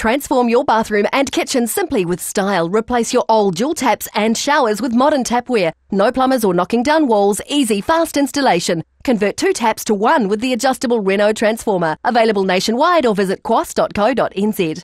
Transform your bathroom and kitchen simply with style. Replace your old dual taps and showers with modern tapware. No plumbers or knocking down walls. Easy, fast installation. Convert 2 taps to 1 with the adjustable Renault transformer. Available nationwide or visit quoss.co.nz.